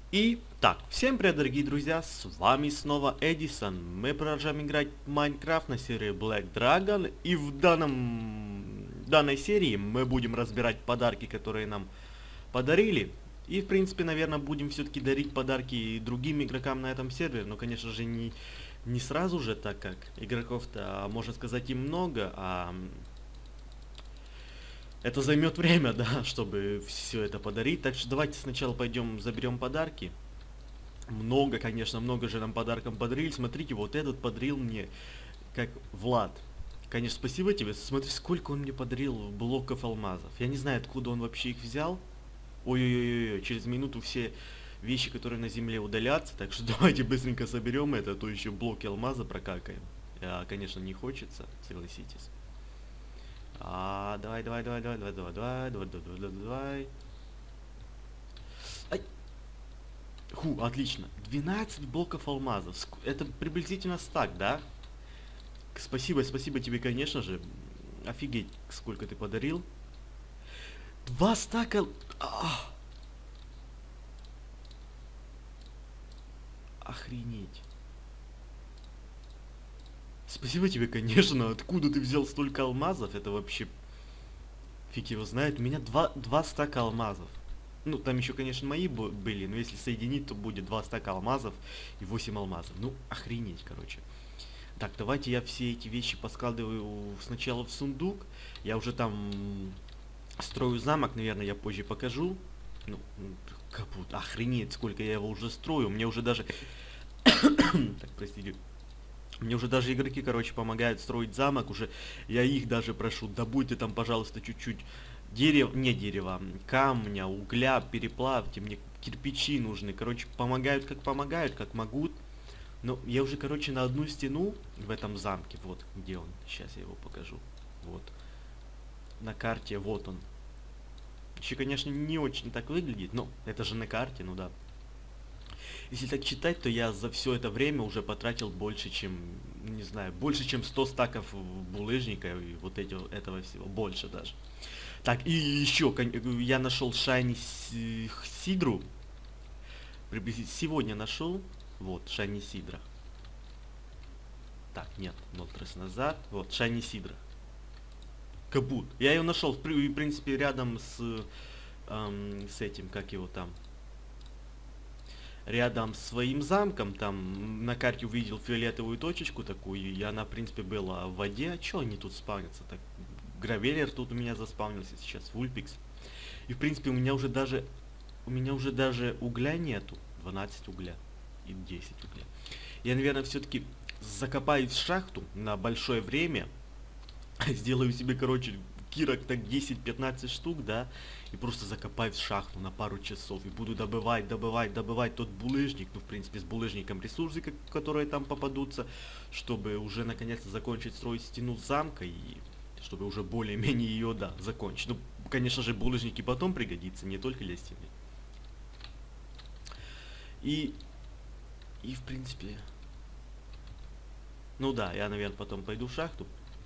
И так, всем привет, дорогие друзья, с вами снова Эдисон. Мы продолжаем играть в Майнкрафт на серии Black Dragon. И в данной серии мы будем разбирать подарки, которые нам подарили. И, в принципе, наверное, будем все-таки дарить подарки и другим игрокам на этом сервере. Но, конечно же, не сразу же, так как игроков-то, можно сказать, и много, а это займет время, да, чтобы все это подарить. Так что давайте сначала пойдем заберем подарки. Много, конечно, много же нам подарком подарили. Смотрите, вот этот подарил мне, как Влад. Конечно, спасибо тебе. Смотри, сколько он мне подарил блоков алмазов. Я не знаю, откуда он вообще их взял. Ой-ой-ой, через минуту все вещи, которые на земле, удалятся. Так что давайте быстренько соберем это, а то еще блоки алмаза прокакаем. Конечно, не хочется, согласитесь. Давай. Ху, отлично. 12 блоков алмазов. Это приблизительно стак, да? Спасибо тебе, конечно же. Офигеть, сколько ты подарил. 2 стака... Охренеть. Спасибо тебе, конечно. Откуда ты взял столько алмазов? Это вообще... Фиг его знает. У меня два стака алмазов. Ну, там еще, конечно, мои были, но если соединить, то будет 2 стака алмазов и 8 алмазов. Ну, охренеть, короче. Так, давайте я все эти вещи поскладываю сначала в сундук. Я уже там строю замок, наверное, я позже покажу. Ну, капут, охренеть, сколько я его уже строю. Мне уже даже... Так, простите. Мне уже даже игроки, короче, помогают строить замок. Уже я их даже прошу, добудьте там, пожалуйста, чуть-чуть дерева, камня, угля, переплавьте. Мне кирпичи нужны. Короче, помогают, как могут. Ну, я уже, короче, на одну стену в этом замке, вот где он, сейчас я его покажу, вот, на карте, вот он. Еще, конечно, не очень так выглядит, но это же на карте, ну да. Если так читать, то я за все это время уже потратил больше, чем, не знаю, больше, чем 100 стаков булыжника и вот этого всего, больше даже. Так, и еще, я нашел Шайни Сидру, приблизительно сегодня нашел, вот, Шайни Сидра. Так, нет, Молтрес назад. Вот, Шайни Сидра. Кабут. Я ее нашел, в принципе, рядом с этим, как его там. Рядом с своим замком, там на карте увидел фиолетовую точечку такую, и она, в принципе, была в воде. А чё они тут спавнятся? Так, Гравеллер тут у меня заспавнился сейчас, Вульпикс. И, в принципе, у меня уже даже угля нету. 12 угля и 10 угля. Я, наверное, все-таки закопаюсь в шахту на большое время, сделаю себе, короче, кирок так 10-15 штук, да, и просто закопаю в шахту на пару часов, и буду добывать тот булыжник, ну, в принципе, с булыжником ресурсы, которые там попадутся, чтобы уже, наконец-то, закончить строить стену замка, и чтобы уже более-менее ее, да, закончить. Ну, конечно же, булыжники потом пригодятся, не только для стены. И, в принципе... Ну да, я, наверное, потом пойду в шахту.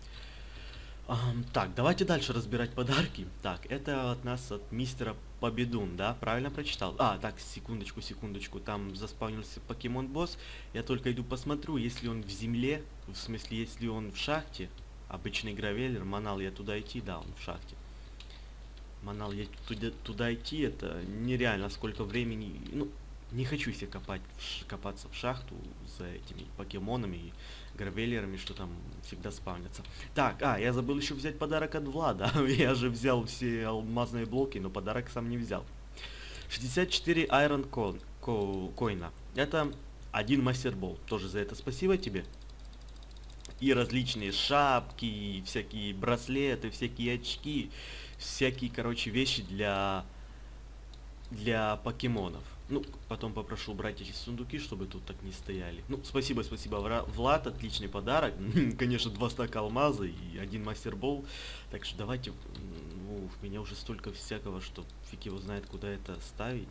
Так, давайте дальше разбирать подарки. Так, это от нас, от мистера Победун, да? Правильно прочитал? Так, секундочку. Там заспавнился покемон-босс. Я только иду посмотрю, если он в земле, в смысле, если он в шахте. Обычный гравеллер, Манал, я туда идти, да, он в шахте. Манал, я туда идти, это нереально, сколько времени, ну, не хочу себе копаться в шахту за этими покемонами и гравеллерами, что там всегда спавнятся. Так, я забыл еще взять подарок от Влада. Я же взял все алмазные блоки, но подарок сам не взял. 64 Iron Coin. Это один мастербол. Тоже за это спасибо тебе. И различные шапки, и всякие браслеты, всякие очки, всякие, короче, вещи для покемонов. Ну, потом попрошу убрать эти сундуки, чтобы тут так не стояли. Ну, спасибо, Влад, отличный подарок. Конечно, 2 стака алмаза и 1 мастербол. Так что давайте, ну, у меня уже столько всякого, что фиг его знает, куда это ставить.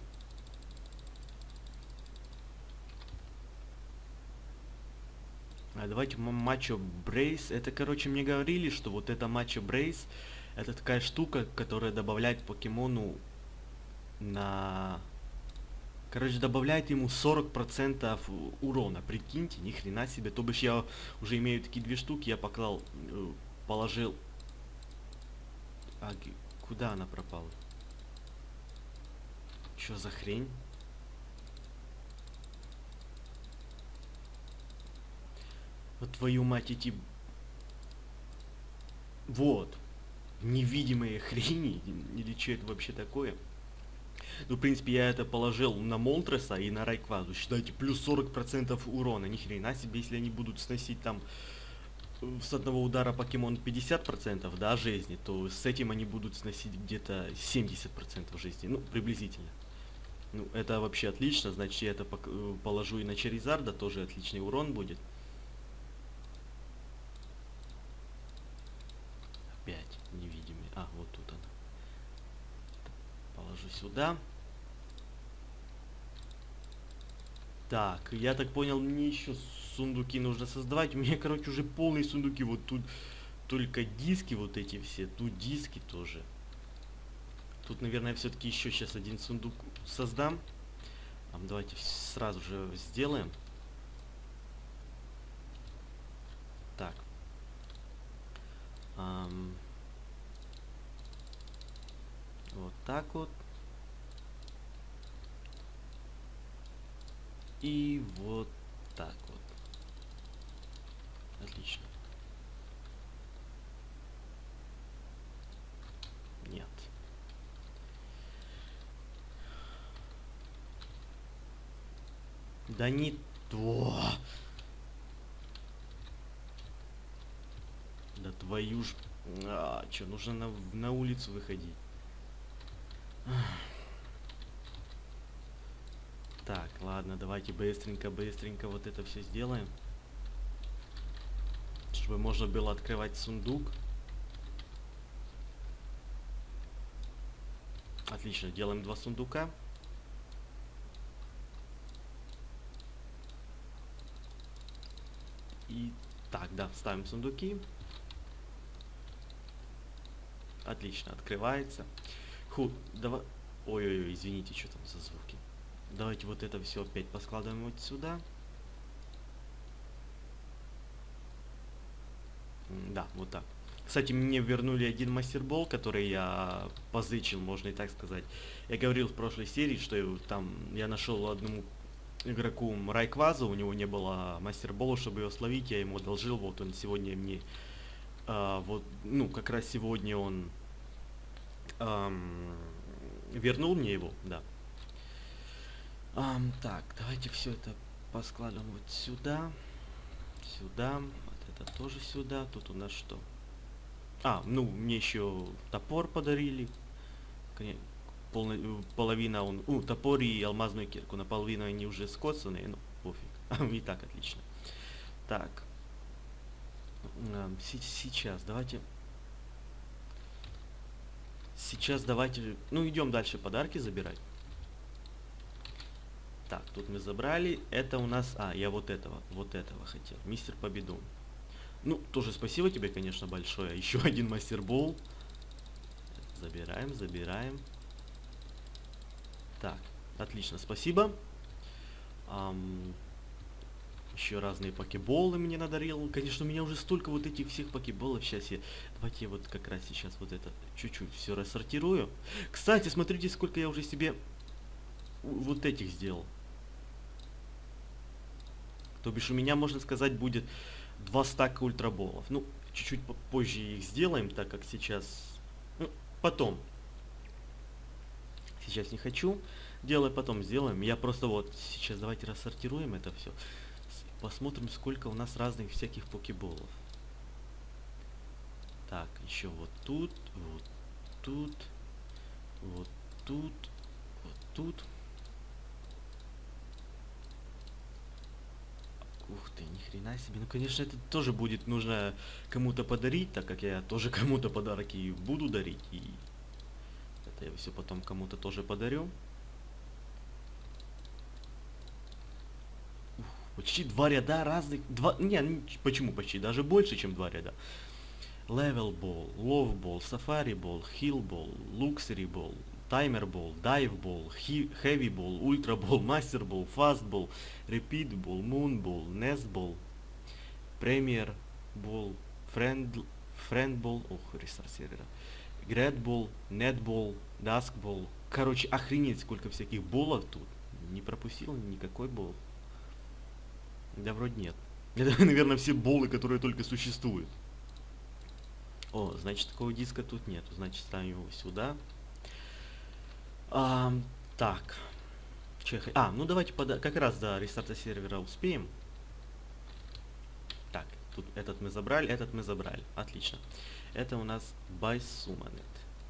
Давайте Мачо Брейс. Это, короче, мне говорили, что вот это Мачо Брейс, это такая штука, которая добавляет покемону на Короче, добавляет ему 40% урона. Прикиньте, ни хрена себе. То бишь я уже имею такие две штуки, я поклал, положил... А куда она пропала? Что за хрень? Вот твою мать эти... Вот. Невидимые хрени. Или что это вообще такое? Ну, в принципе, я это положил на Молтреса и на Райквазу. Считайте, плюс 40% урона. Ни хрена себе, если они будут сносить там с одного удара покемон 50%, да, жизни, то с этим они будут сносить где-то 70% жизни. Ну, приблизительно. Ну, это вообще отлично. Значит, я это положу и на Чаризарда. Тоже отличный урон будет. Опять невидимый. А, вот тут она. Положу сюда. Так, я так понял, мне еще сундуки нужно создавать. У меня, короче, уже полные сундуки. Вот тут только диски вот эти все. Тут диски тоже. Тут, наверное, все-таки еще сейчас один сундук создам. Давайте сразу же сделаем. Так. Вот так вот. И вот так вот. Отлично. Нет. Да не то. Да твою ж... чё, нужно на улицу выходить. Так, ладно, давайте быстренько вот это все сделаем. Чтобы можно было открывать сундук. Отлично, делаем 2 сундука. И так, да, ставим сундуки. Отлично, открывается. Ху, давай... Ой-ой-ой, извините, что там за звуки. Давайте вот это все опять поскладываем вот сюда. Да, вот так. Кстати, мне вернули один мастербол, который я позычил, можно и так сказать. Я говорил в прошлой серии, что там я нашел одному игроку Райкваза, у него не было мастербола, чтобы его словить, я ему одолжил, вот он сегодня мне, вот, ну, как раз сегодня он вернул мне его, да. Так, давайте все это поскладываем вот сюда, сюда, вот это тоже сюда, тут у нас что? Ну, мне еще топор подарили, половина он, топор и алмазную кирку, наполовину они уже скоцанные, ну, пофиг, и так отлично. Так, сейчас давайте, ну, идем дальше подарки забирать. Так, тут мы забрали, это у нас, я вот этого хотел, мистер Победон. Ну, тоже спасибо тебе, конечно, большое, еще один мастербол. Забираем. Так, отлично, спасибо. Еще разные покеболы мне надарил. Конечно, у меня уже столько вот этих всех покеболов. Сейчас давайте вот как раз сейчас вот это чуть-чуть все рассортирую. Кстати, смотрите, сколько я уже себе вот этих сделал. То бишь у меня, можно сказать, будет 2 стака ультраболов. Ну, чуть-чуть позже их сделаем, так как сейчас... Ну, потом. Сейчас не хочу. Потом сделаем. Я просто вот сейчас давайте рассортируем это все. Посмотрим, сколько у нас разных всяких покеболов. Так, еще вот тут, вот тут, вот тут, вот тут. Ух ты, ни хрена себе. Ну, конечно, это тоже будет нужно кому-то подарить, так как я тоже кому-то подарки буду дарить. И это я все потом кому-то тоже подарю. Почти 2 ряда разных. Почему почти? Даже больше, чем 2 ряда. Level Ball, Love Ball, Safari Ball, Hill Ball, Luxury Ball, Таймер-бол, дайв-бол, хэви-бол, ультра-бол, мастер-бол, фаст-бол, репит-бол, мун-бол, нест-бол, премьер-бол, френд-бол, ох, рестарт сервера, грэд-бол, нет-бол, даск-бол. Короче, охренеть, сколько всяких болов тут. Не пропустил никакой бол. Да вроде нет. Это, наверное, все болы, которые только существуют. О, значит, такого диска тут нет. Значит, ставим его сюда. Так. Ну давайте как раз до рестарта сервера успеем. Так, тут этот мы забрали. Отлично. Это у нас Байсуманет.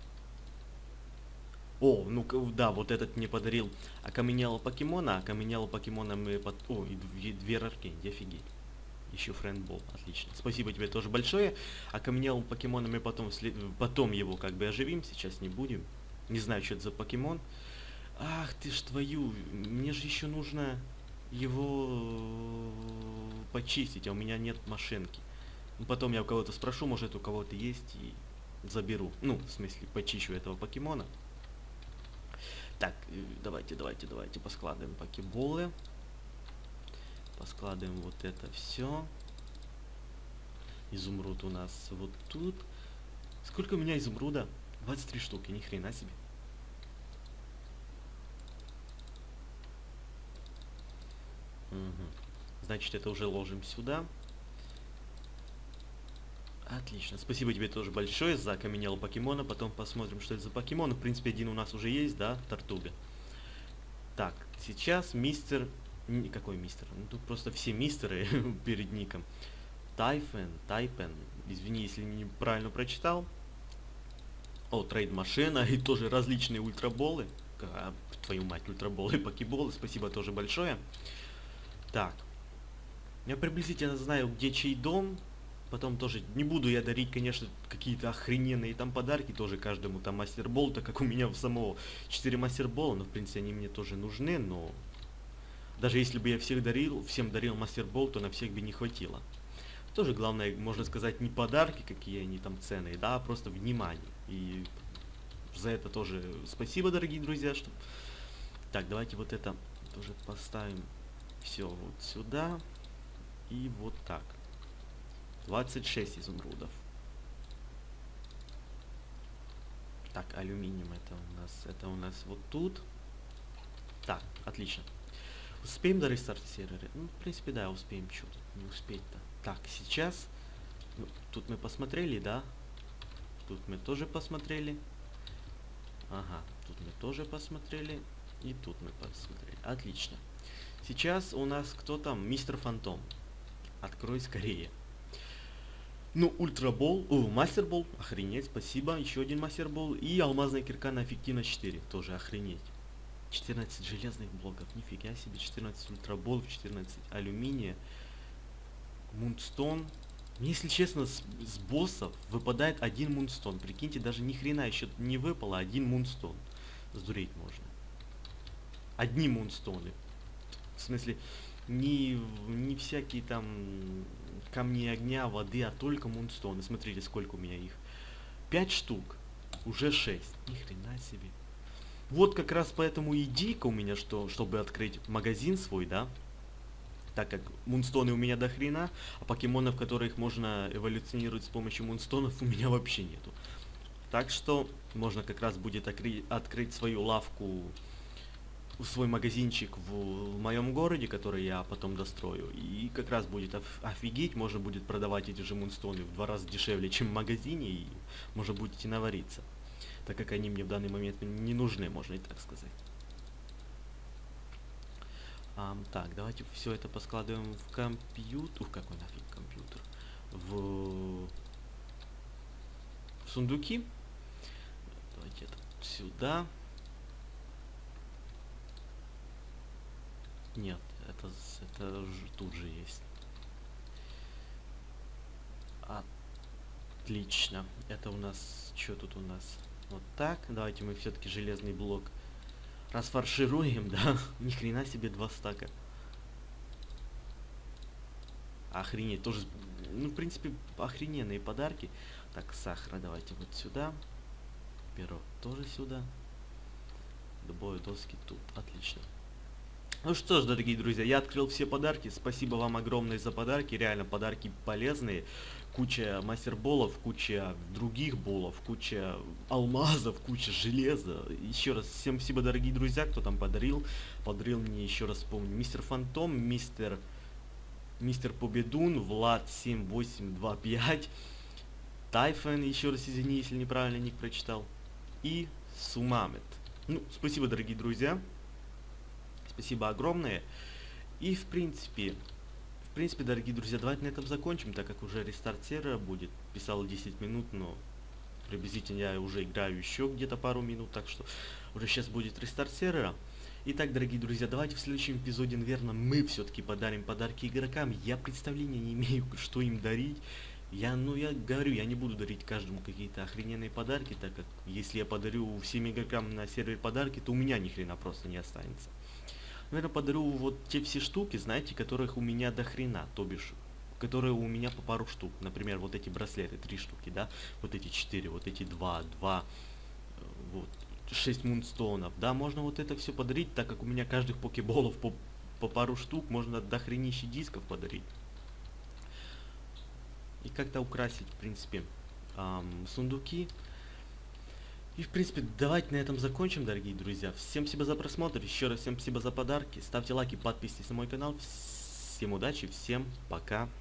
О, ну да, вот этот мне подарил окаменелого покемона. Окаменелого покемона мы О, и две раркенди, офигеть. Еще френдбол, отлично. Спасибо тебе тоже большое. Окаменелым покемоном мы потом его как бы оживим, сейчас не будем. Не знаю, что это за покемон. Ах ты ж твою, мне же еще нужно его почистить, а у меня нет машинки. Ну, потом я у кого-то спрошу, может у кого-то есть, и заберу. Ну, в смысле, почищу этого покемона. Так, давайте поскладываем покеболы. Поскладываем вот это все. Изумруд у нас вот тут. Сколько у меня изумруда? 23 штуки, ни хрена себе. Угу. Значит, это уже ложим сюда. Отлично. Спасибо тебе тоже большое за окаменелого покемона. Потом посмотрим, что это за покемон. В принципе, один у нас уже есть, да? Тортуга. Так, сейчас мистер... Какой мистер? Ну, тут просто все мистеры перед ником. Тайпен. Извини, если неправильно прочитал. О, трейд-машина и тоже различные ультраболы. Твою мать, ультраболы и покеболы. Спасибо тоже большое. Так. Я приблизительно знаю, где чей дом. Потом тоже не буду я дарить, конечно, какие-то охрененные там подарки тоже каждому там мастербол, так как у меня в самого 4 мастербола, но в принципе они мне тоже нужны, но даже если бы я всем дарил мастербол, то на всех бы не хватило. Тоже главное, можно сказать, не подарки, какие они там ценные, да, а просто внимание. И за это тоже спасибо, дорогие друзья, что... Так, давайте вот это тоже поставим все вот сюда и вот так. 26 изумрудов. Так, алюминиум это у нас вот тут. Так, отлично. Успеем до рестарта сервера? Ну, в принципе, да, успеем. Что тут не успеть-то? Так, сейчас... Ну, тут мы посмотрели, да? Тут мы тоже посмотрели. Ага, тут мы тоже посмотрели. И тут мы посмотрели. Отлично. Сейчас у нас кто там? Мистер Фантом. Открой скорее. Ну, ультрабол, мастербол, охренеть, спасибо, еще один мастербол. И алмазная кирка на эффективность 4, тоже охренеть. 14 железных блоков, нифига себе, 14 ультраболов, 14 алюминия. Мунстон. Мне, если честно, с боссов выпадает один мунстон. Прикиньте, даже ни хрена еще не выпало, один мунстон. Сдуреть можно. Одни мунстоны. В смысле, не всякие там камни огня, воды, а только мунстоны. Смотрите, сколько у меня их. 5 штук. Уже 6. Ни хрена себе. Вот как раз поэтому идейка у меня, чтобы открыть магазин свой, да. Так как мунстоны у меня до хрена, а покемонов, которых можно эволюционировать с помощью мунстонов, у меня вообще нету. Так что можно как раз будет открыть свою лавку, свой магазинчик в моем городе, который я потом дострою. И как раз будет офигеть, можно будет продавать эти же мунстоны в 2 раза дешевле, чем в магазине, и можно будете навариться. Так как они мне в данный момент не нужны, можно и так сказать. Так, давайте все это поскладываем в компьютер. Какой нафиг компьютер? В сундуки. Давайте это сюда. Нет, это тут же есть. Отлично. Это у нас... Что тут у нас? Вот так. Давайте мы все-таки железный блок расфаршируем, да? Ни хрена себе 2 стака. Охренеть. Тоже... Ну, в принципе, охрененные подарки. Так, сахара давайте вот сюда. Пирог тоже сюда. Дубовые доски тут. Отлично. Ну что ж, дорогие друзья, я открыл все подарки. Спасибо вам огромное за подарки. Реально, подарки полезные. Куча мастерболов, куча других болов, куча алмазов, куча железа. Еще раз, всем спасибо, дорогие друзья, кто там подарил. Подарил мне, еще раз помню, мистер Фантом, мистер Победун, Влад 7825, Тайфен, еще раз извини, если неправильно ник прочитал, и Сумамет. Ну, спасибо, дорогие друзья. Спасибо огромное. И в принципе, дорогие друзья, давайте на этом закончим, так как уже рестарт сервера будет. Писал 10 минут, но приблизительно я уже играю еще где-то пару минут, так что уже сейчас будет рестарт сервера. Итак, дорогие друзья, давайте в следующем эпизоде, наверное, мы все-таки подарим подарки игрокам. Я представления не имею, что им дарить. Я говорю, я не буду дарить каждому какие-то охрененные подарки, так как если я подарю всем игрокам на сервере подарки, то у меня ни хрена просто не останется. Наверное, подарю вот те все штуки, знаете, которых у меня до хрена, то бишь, которые у меня по пару штук. Например, вот эти браслеты, 3 штуки, да, вот эти 4, вот эти 2, вот, 6 мунстонов, да, можно вот это все подарить, так как у меня каждых покеболов по пару штук, можно до хренища дисков подарить. И как-то украсить, в принципе, сундуки. И, в принципе, давайте на этом закончим, дорогие друзья. Всем спасибо за просмотр, еще раз всем спасибо за подарки. Ставьте лайки, подписывайтесь на мой канал. Всем удачи, всем пока.